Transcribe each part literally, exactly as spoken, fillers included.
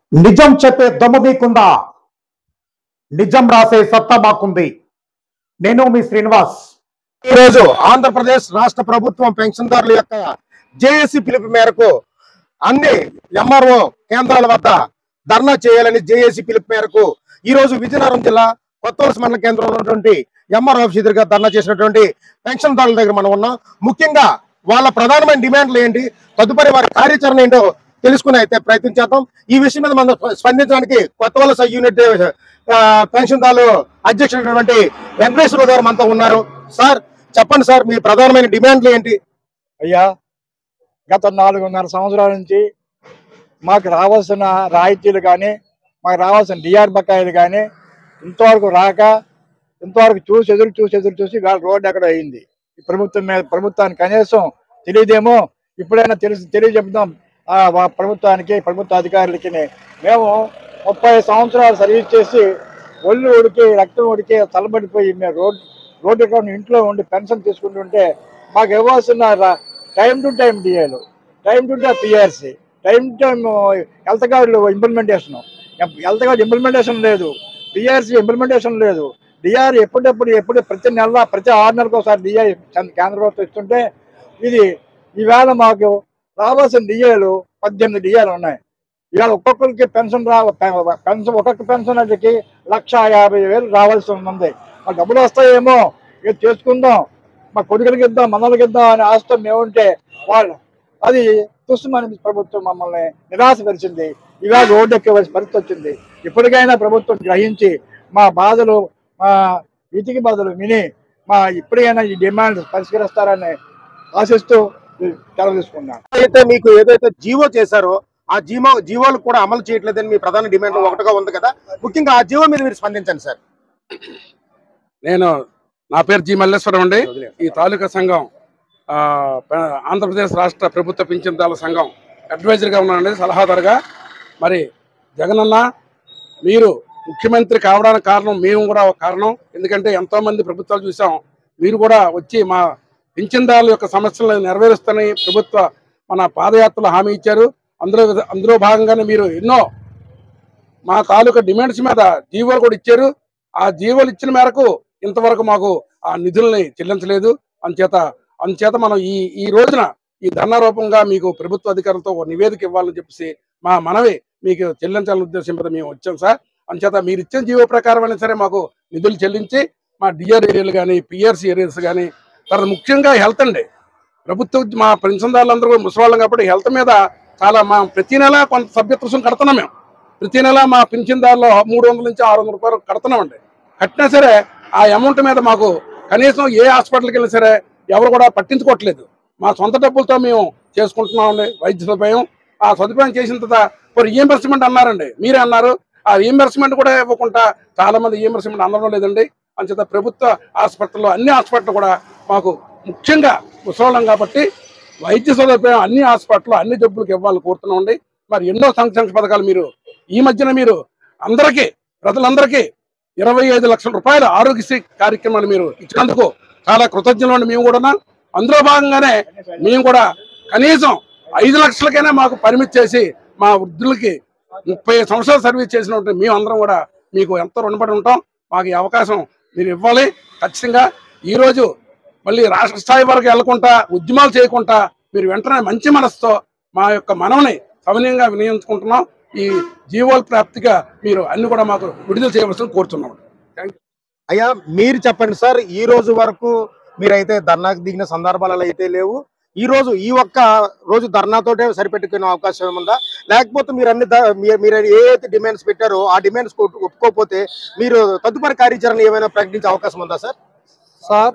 నిజం చెప్పే దమ్ము మీకుందా? నిజం రాసే సత్తా మాకుంది. నేను మీ శ్రీనివాస్. ఈరోజు ఆంధ్రప్రదేశ్ రాష్ట్ర ప్రభుత్వం పెన్షన్దారుల యొక్క జేఏసీ పిలుపు మేరకు అన్ని ఎంఆర్ఓ కేంద్రాల వద్ద ధర్నా చేయాలని జేఏసీ పిలుపు మేరకు ఈ రోజు విజయనగరం జిల్లా కొత్తవలస మండల కేంద్రంలో ఉన్నటువంటి ఎంఆర్ ఆఫీస్ ఎదురుగా ధర్నా చేసినటువంటి పెన్షన్దారుల దగ్గర మనం ఉన్నాం. ముఖ్యంగా వాళ్ళ ప్రధానమైన డిమాండ్లు ఏంటి, తదుపరి వారి కార్యాచరణ ఏంటో తెలుసుకుని అయితే ప్రయత్నం చేద్దాం. ఈ విషయం మీద మనం స్పందించడానికి కొత్తవలస యూనిట్ పెన్షన్దారులు అధ్యక్షుడైనటువంటి వెంకటేశ్వర గారు మనతో ఉన్నారు. సార్ చెప్పండి సార్, మీ ప్రధానమైన డిమాండ్లు ఏంటి? అయ్యా, గత నాలుగున్నర సంవత్సరాల నుంచి మాకు రావాల్సిన రాయితీలు కానీ మాకు రావాల్సిన డిఆర్ బకాయిలు కానీ ఇంతవరకు రాక ఇంతవరకు చూసి ఎదురు చూసి ఎదురు చూసి వాళ్ళ రోడ్డు ఎక్కడ అయింది. ఈ ప్రభుత్వం మీద ప్రభుత్వానికి కనీసం తెలియదేమో, ఇప్పుడైనా తెలిసి తెలియజెప్దాం ప్రభుత్వానికి, ప్రభుత్వ అధికారులకి. మేము ముప్పై సంవత్సరాలు సర్వీస్ చేసి ఒళ్ళు ఉడికి రక్తం ఉడికి తలబడిపోయి మేము రోడ్డు రోడ్డు ఇంట్లో ఉండి పెన్షన్ తీసుకుంటుంటే మాకు ఇవ్వాల్సిన టైం టు టైం డిఏలు, time to time PRC, time to time health కార్డులు ఇంప్లిమెంటేషన్ హెల్త్ కార్డు ఇంప్లిమెంటేషన్ లేదు, పిఆర్సీ ఇంప్లిమెంటేషన్ లేదు, డిఆర్ ఎప్పుడెప్పుడు ఎప్పుడు ప్రతి నెల ప్రతి ఆరు నెలలకు ఒకసారి డిఏ కేంద్ర ప్రభుత్వం ఇస్తుంటే ఇది ఈవేళ మాకు రావాల్సిన డిఏలు పద్దెనిమిది డిఏలు ఉన్నాయి. ఇవాళ ఒక్కొక్కరికి పెన్షన్ రా పెన్షన్ ఒక్కొక్క పెన్షనర్కి లక్ష యాభై వేలు రావాల్సి ఉంది. మా డబ్బులు వస్తాయేమో ఇది చేసుకుందాం, మా కొడుకులకి ఇద్దాం, మనలకి ఇద్దాం అనే ఆశతో మేముంటే వాళ్ళు అది తుస్సుమని ప్రభుత్వం మమ్మల్ని నిరాశపరిచింది. ఇవాళ రోడ్డు ఎక్కవలసిన పరిస్థితి వచ్చింది. ఇప్పటికైనా ప్రభుత్వం గ్రహించి మా బాధలు మా వీటికి బాధలు విని మా ఇప్పటికైనా ఈ డిమాండ్ పరిష్కరిస్తారని ఆశిస్తూ సెలవు తీసుకున్నాను. అయితే మీకు ఏదైతే జీవో చేశారో ఆ జీవో జీవోలు కూడా అమలు చేయట్లేదని మీ ప్రధాన డిమాండ్ ఒకటిగా ఉంది కదా, ముఖ్యంగా ఆ జీవో మీద మీరు స్పందించండి సార్. నేను నా పేరు జి మల్లేశ్వరం అండి. ఈ తాలూకా సంఘం ఆంధ్రప్రదేశ్ రాష్ట్ర ప్రభుత్వ పింఛన్దారుల సంఘం అడ్వైజర్గా ఉన్నానండి, సలహాదారుగా. మరి జగనన్న మీరు ముఖ్యమంత్రి కావడానికి కారణం మేము కూడా ఒక కారణం. ఎందుకంటే ఎంతోమంది ప్రభుత్వాలు చూసాం, మీరు కూడా వచ్చి మా పింఛన్దారుల యొక్క సమస్యలను నెరవేరుస్తానని ప్రభుత్వ మన పాదయాత్రలో హామీ ఇచ్చారు. అందులో అందులో భాగంగానే మీరు ఎన్నో మా తాలూకా డిమాండ్స్ మీద జీవోలు కూడా ఇచ్చారు. ఆ జీవోలు ఇచ్చిన మేరకు ఇంతవరకు మాకు ఆ నిధుల్ని చెల్లించలేదు. అందుచేత అందుచేత మనం ఈ ఈ రోజున ఈ ధర్నా రూపంగా మీకు ప్రభుత్వ అధికారులతో ఒక నివేదిక ఇవ్వాలని చెప్పేసి మా మనవి మీకు చెల్లించాలని ఉద్దేశం మీద మేము వచ్చాం సార్. అందుచేత మీరు ఇచ్చిన జీవో ప్రకారం అయినా సరే మాకు నిధులు చెల్లించి మా డిఆర్ ఏరియాలు కానీ పిఆర్సీ ఏరియాస్ కానీ, తర్వాత ముఖ్యంగా హెల్త్ అండి. ప్రభుత్వం మా పెన్షన్దారులందరూ కూడా ముసలివాళ్ళం కాబట్టి హెల్త్ మీద చాలా మా ప్రతి నెల కొంత సభ్యత్వం కడుతున్నాం. మేము ప్రతి నెల మా పింఛన్దారులో మూడు వందల నుంచి ఆరు వందల రూపాయలు కడుతున్నామండి. కట్టినా సరే ఆ అమౌంట్ మీద మాకు కనీసం ఏ హాస్పిటల్కి వెళ్ళినా సరే ఎవరు కూడా పట్టించుకోవట్లేదు. మా సొంత డబ్బులతో మేము చేసుకుంటున్నామండి వైద్య సదుపాయం. ఆ సదుపాయం చేసిన తర్వాత మరి రీఎంబర్స్మెంట్ అన్నారండి, మీరే అన్నారు. ఆ రీఎంబర్స్మెంట్ కూడా ఇవ్వకుండా చాలా మంది రీఎంబర్స్మెంట్ అందడం లేదండి. అంచేత ప్రభుత్వ హాస్పిటల్లో అన్ని హాస్పిటల్ కూడా మాకు ముఖ్యంగా ముసలివాళ్ళం కాబట్టి వైద్య సదుపాయం అన్ని హాస్పిటల్లో అన్ని జబ్బులకు ఇవ్వాలని కోరుతున్నామండి. మరి ఎన్నో సంక్షేమ పథకాలు మీరు ఈ మధ్యన మీరు అందరికీ ప్రజలందరికీ ఇరవై ఐదు లక్షల రూపాయల ఆరోగ్యశ్రీ కార్యక్రమాన్ని మీరు ఇచ్చినందుకు చాలా కృతజ్ఞులు మేము కూడా. అందులో భాగంగానే మేము కూడా కనీసం ఐదు లక్షలకైనా మాకు పరిమితి చేసి మా వృద్ధులకి ముప్పై సంవత్సరాలు సర్వీస్ చేసినట్టు మేము అందరం కూడా మీకు ఎంతో రుణపడి ఉంటాం. మాకు ఈ అవకాశం మీరు ఇవ్వాలి ఖచ్చితంగా. ఈరోజు మళ్ళీ రాష్ట్ర స్థాయి వరకు వెళ్లకుండా ఉద్యమాలు చేయకుండా మీరు వెంటనే మంచి మనసుతో మా యొక్క మనవని సవినయంగా వినియోగించుకుంటున్నాం. ఈ జీవోల ప్రాప్తిగా మీరు అన్ని కూడా మాకు విడుదల చేయవలసింది కోరుతున్నాం. అయ్యా మీరు చెప్పండి సార్, ఈ రోజు వరకు మీరైతే ధర్నాకు దిగిన సందర్భాలు అయితే లేవు. ఈ రోజు ఈ ఒక్క రోజు ధర్నాతోటే సరిపెట్టుకునే అవకాశం ఏముందా, లేకపోతే మీరు అన్ని మీరు ఏ అయితే డిమాండ్స్ పెట్టారో ఆ డిమాండ్స్ ఒప్పుకోకపోతే మీరు తదుపరి కార్యాచరణ ఏమైనా ప్రకటించే అవకాశం ఉందా సార్? సార్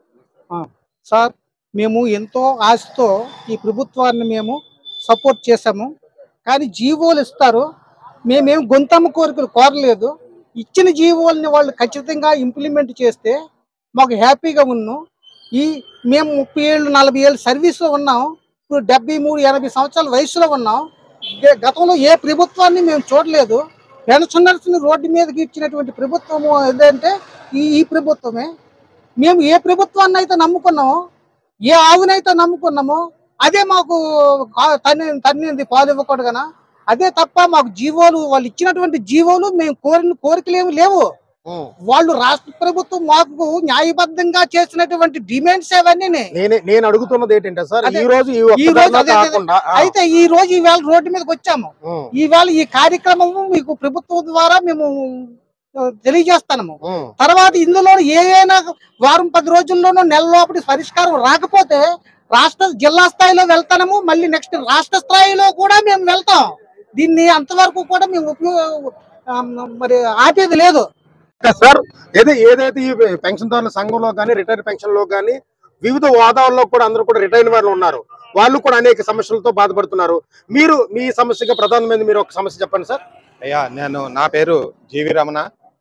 సార్ మేము ఎంతో ఆశతో ఈ ప్రభుత్వాన్ని మేము సపోర్ట్ చేశాము. కానీ జీవోలు ఇస్తారు, మేమేం గొంతమ్మ కోరికలు కోరలేదు. ఇచ్చిన జీవోల్ని వాళ్ళు ఖచ్చితంగా ఇంప్లిమెంట్ చేస్తే మాకు హ్యాపీగా ఉన్నాం. ఈ మేము ముప్పై ఏళ్ళు నలభై ఏళ్ళు సర్వీస్లో ఉన్నాం, ఇప్పుడు డెబ్బై మూడు ఎనభై సంవత్సరాల వయసులో ఉన్నాం. గతంలో ఏ ప్రభుత్వాన్ని మేము చూడలేదు. పెన్షనర్స్ని రోడ్డు మీదకి ఇచ్చినటువంటి ప్రభుత్వము ఏదంటే ఈ ఈ ప్రభుత్వమే. మేము ఏ ప్రభుత్వాన్ని అయితే నమ్ముకున్నామో, ఏ ఆవునైతే నమ్ముకున్నామో అదే మాకు తన్ని తన్నింది పాలు ఇవ్వకూడదనా. అదే తప్ప మాకు జీవోలు వాళ్ళు ఇచ్చినటువంటి జీవోలు మేము కోరిన కోరికలు ఏమి లేవు. వాళ్ళు రాష్ట్ర ప్రభుత్వం మాకు న్యాయబద్ధంగా చేసినటువంటి డిమాండ్స్ అవన్నీ. నేను నేను అడుగుతున్నది ఏంటంటే సార్, అదే. ఈ రోజు ఈ ఒక్క ఈ రోజు ధర్నా అదే అదే. కాకుండా ఆ, అయితే ఈ రోజు ఈవేళ రోడ్డు మీదకి వచ్చాము. ఉమ్, ఈవేళ ఈ కార్యక్రమము మీకు ప్రభుత్వం ద్వారా మేము ఆ, తెలియజేస్తాము. ఉమ్, తర్వాత ఇందులో ఏదైనా వారం పది రోజుల్లోనూ నెల లోపలి పరిష్కారం రాకపోతే రాష్ట్ర జిల్లా స్థాయిలో వెళ్తాము. మళ్ళీ నెక్స్ట్ రాష్ట్ర స్థాయిలో కూడా మేము వెళ్తాం. దీన్ని అంతవరకు కూడా మేము ఉపయోగ ఆ, మరి ఆపేది లేదు. సార్ ఏదో ఏదైతే ఈ పెన్షన్దారుల సంఘంలో కానీ రిటైర్ పెన్షన్ లో కానీ వివిధ హోదాల్లో కూడా అందరూ కూడా రిటైర్ వాళ్ళు ఉన్నారు. వాళ్ళు కూడా అనేక సమస్యలతో బాధపడుతున్నారు. మీరు మీ సమస్యగా ప్రధానమైన మీరు ఒక సమస్య చెప్పండి సార్. అయ్యా, నేను నా పేరు జీవి రమణ,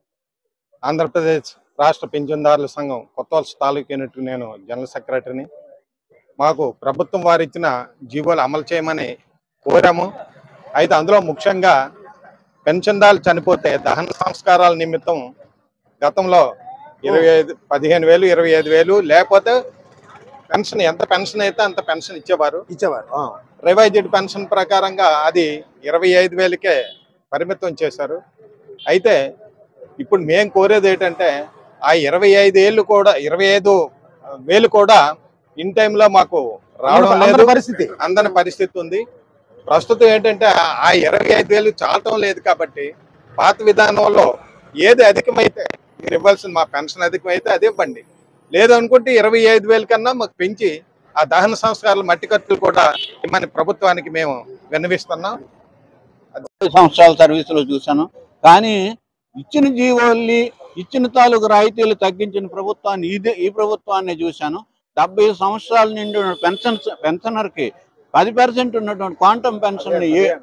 ఆంధ్రప్రదేశ్ రాష్ట్ర పింఛన్దారుల సంఘం కొత్తవలస తాలూకా యూనిట్ నేను జనరల్ సెక్రటరీని. మాకు ప్రభుత్వం వారు ఇచ్చిన జీవోలు అమలు చేయమని కోరాము. అయితే అందులో ముఖ్యంగా పెన్షన్దారులు చనిపోతే దహన సంస్కారాల నిమిత్తం గతంలో ఇరవై ఐదు పదిహేను వేలు ఇరవై ఐదు వేలు లేకపోతే పెన్షన్ ఎంత పెన్షన్ అయితే అంత పెన్షన్ ఇచ్చేవారు ఇచ్చేవారు రివైజ్డ్ పెన్షన్ ప్రకారంగా అది ఇరవై ఐదు వేలకే పరిమితం చేశారు. అయితే ఇప్పుడు మేము కోరేది ఏంటంటే ఆ ఇరవై ఐదు ఏళ్ళు కూడా ఇరవై ఐదు వేలు కూడా ఇన్ టైంలో మాకు రావడం లేదు, పరిస్థితి అందని పరిస్థితి ఉంది. ప్రస్తుతం ఏంటంటే ఆ ఇరవై ఐదు వేలు చాలటం లేదు. కాబట్టి పాత విధానంలో ఏది అధికమైతే మీరు ఇవ్వాల్సిన మా పెన్షన్ అధికమైతే అదే ఇవ్వండి, లేదనుకుంటే ఇరవై ఐదు వేల కన్నా మాకు పెంచి ఆ దహన సంస్కారాల మట్టి ఖర్చులు కూడా మన ప్రభుత్వానికి మేము విన్నవిస్తున్నాం. సంవత్సరాల సర్వీసులో చూశాను. కానీ ఇచ్చిన జీవోల్ని ఇచ్చిన తాలూకు రాయితీలు తగ్గించిన ప్రభుత్వాన్ని ఇదే ఈ ప్రభుత్వాన్ని చూశాను. డెబ్బై సంవత్సరాల నుండి పెన్షన్ పెన్షనర్కి పది పర్సెంట్ ఉన్నటువంటి క్వాంటమ్ పెన్షన్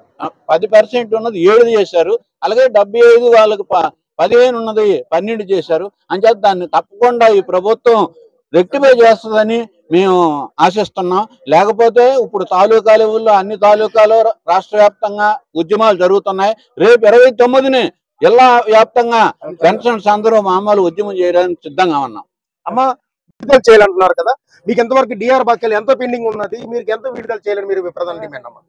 పది పర్సెంట్ ఉన్నది ఏడు చేశారు. అలాగే డెబ్బై ఐదు వాళ్ళకి పదిహేను ఉన్నది పన్నెండు చేశారు. అంచేత దాన్ని తప్పకుండా ఈ ప్రభుత్వం రెక్టిఫై చేస్తుందని మేము ఆశిస్తున్నాం. లేకపోతే ఇప్పుడు తాలూకా లెవెల్లో అన్ని తాలూకాలో రాష్ట్ర వ్యాప్తంగా ఉద్యమాలు జరుగుతున్నాయి. రేపు ఇరవై తొమ్మిదిని జిల్లా వ్యాప్తంగా పెన్షన్స్ అందరూ మామూలు ఉద్యమం చేయడానికి సిద్ధంగా ఉన్నాం. అమ్మ విడుదల చేయాలంటున్నారు కదా, మీకు ఎంతవరకు డిఆర్ బాక్యాలు ఎంత పెండింగ్ ఉన్నది, మీరు ఎంత విడుదల చేయాలని మీరు ప్రధాన డిమాండ్ అమ్మా?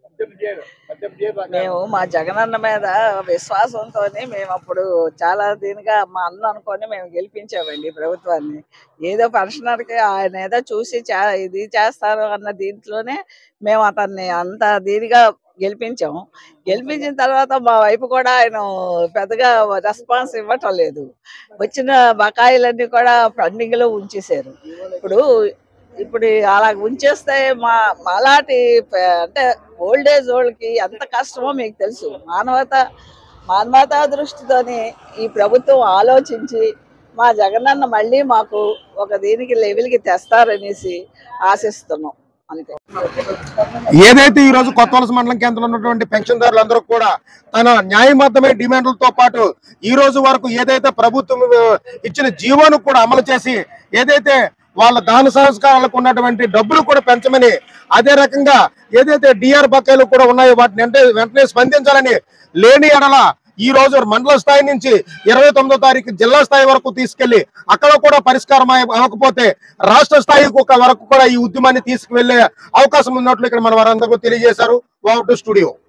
మేము మా జగనన్న మీద విశ్వాసంతో మేము అప్పుడు చాలా దీనిగా మా అన్న అనుకొని మేము గెలిపించామండి ప్రభుత్వాన్ని. ఏదో పెన్షనర్కి ఆయన ఏదో చూసి ఇది చేస్తారు అన్న దీంట్లోనే మేము అతన్ని అంత దీనిగా గెలిపించాము. గెలిపించిన తర్వాత మా వైపు కూడా ఆయన పెద్దగా రెస్పాన్స్ ఇవ్వటం లేదు. వచ్చిన బకాయిలన్నీ కూడా పెండింగ్ లో ఉంచేశారు. ఇప్పుడు ఇప్పుడు అలా ఉంచేస్తే మా మాలాంటి అంటే ఓల్డ్ ఏజ్ వాళ్ళకి ఎంత కష్టమో మీకు తెలుసు. మానవత మానవతా దృష్టితోని ఈ ప్రభుత్వం ఆలోచించి మా జగనన్న మళ్ళీ మాకు ఒక దీనికి లెవెల్కి తెస్తారనేసి ఆశిస్తున్నాం. అంతే. ఏదైతే ఈ రోజు కొత్తవలస మండలం కేంద్రంలో ఉన్నటువంటి పెన్షన్దారులందరూ కూడా తన న్యాయబద్ధమైన డిమాండ్లతో పాటు ఈ రోజు వరకు ఏదైతే ప్రభుత్వం ఇచ్చిన జీవోను కూడా అమలు చేసి ఏదైతే వాళ్ళ దాన సంస్కారాలకు ఉన్నటువంటి డబ్బులు కూడా పెంచమని, అదే రకంగా ఏదైతే డిఆర్ బకాయిలు కూడా ఉన్నాయో వాటిని అంటే వెంటనే స్పందించాలని, లేని ఎడల ఈ రోజు మండల స్థాయి నుంచి ఇరవై తొమ్మిదో తారీఖు జిల్లా స్థాయి వరకు తీసుకెళ్లి అక్కడ కూడా పరిష్కారం అవ్వకపోతే రాష్ట్ర స్థాయి వరకు కూడా ఈ ఉద్యమాన్ని తీసుకువెళ్లే అవకాశం ఉన్నట్లు ఇక్కడ మన వారందరూ తెలియజేశారు. Over to studio.